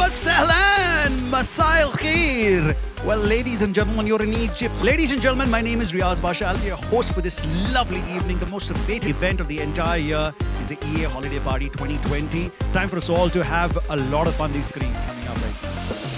Sahlan, Masai al Khair. Well, ladies and gentlemen, you're in Egypt. Ladies and gentlemen, my name is Riaz Basha. I'll be your host for this lovely evening. The most awaited event of the entire year is the EA Holiday Party 2020. Time for us all to have a lot of fun. These screens coming up right now.